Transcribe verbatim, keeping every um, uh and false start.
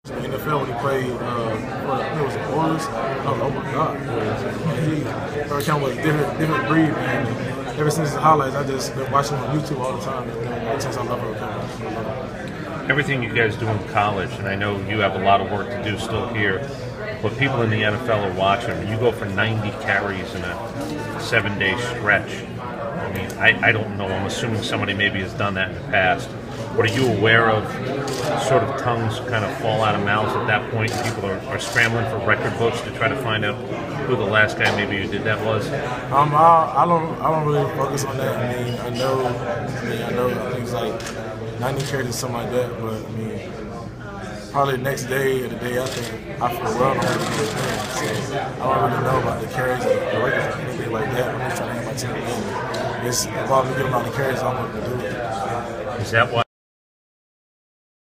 In the N F L when he played, uh, what, I think it was the Oilers. I was like, oh my God. And he, Earl Campbell was a different, different breed, man. And ever since the highlights, I just been watching him on YouTube all the time. And since I love Earl Campbell. Everything you guys do in college, and I know you have a lot of work to do still here, but people in the N F L are watching. You go for ninety carries in a seven-day stretch. I mean, I, I don't know. I'm assuming somebody maybe has done that in the past. What are you aware of? Sort of tongues kind of fall out of mouths at that point, and people are, are scrambling for record books to try to find out who the last guy maybe who did that was. Um, I, I don't, I don't really focus on that. I mean, I know, I mean, I know, I think it's like ninety carries or something like that. But I mean, probably the next day or the day after, I feel well, I'm going to get it done. So I don't really know about the carries or the records or anything like that. I'm just trying to get my team in. It's if I'm getting a lot of carries, I'm going to do it. Is that why